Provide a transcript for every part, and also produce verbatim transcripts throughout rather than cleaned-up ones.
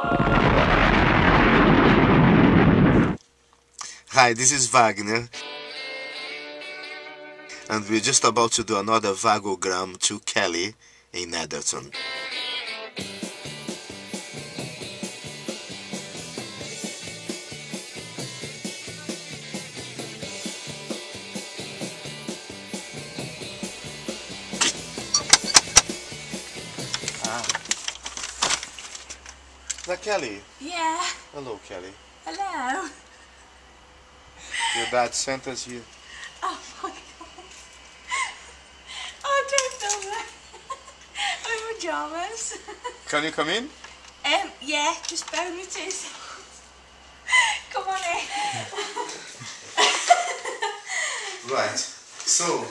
Hi, this is Wagner, and we're just about to do another vagogram to Kelly in Netherton. Ah. Is that Kelly? Yeah. Hello, Kelly. Hello. Your dad sent us here. Oh my god. I don't know that. I'm pajamas. Can you come in? Um, yeah, just bear with me two seconds. Come on in. Right, so,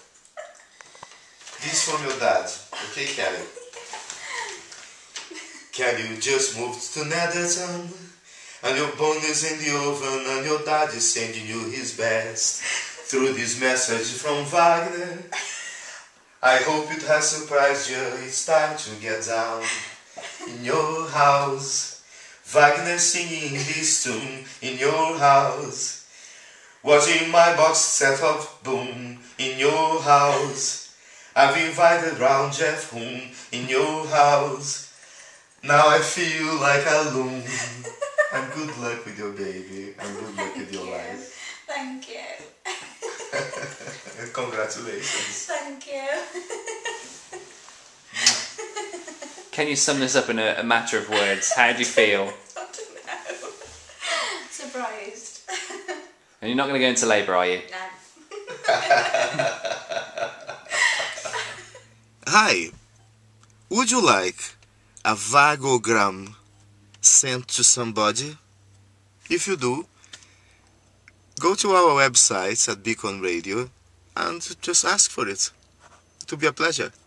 this is from your dad, okay, Kelly? Kelly, you just moved to Netherton, and your bone is in the oven, and your dad is sending you his best through this message from Wagner. I hope it has surprised you. It's time to get down in your house. Wagner singing this tune in your house. Watching my box set up boom in your house. I've invited round Jeff home in your house. Now I feel like a loon. And good luck with your baby, and good luck with your life. Thank you. Congratulations. Thank you. Can you sum this up in a, a matter of words? How do you feel? I don't know. Surprised. And you're not going to go into labour, are you? No. Hi, would you like a vagogram sent to somebody? If you do, go to our website at Beacon Radio and just ask for it. It will be a pleasure.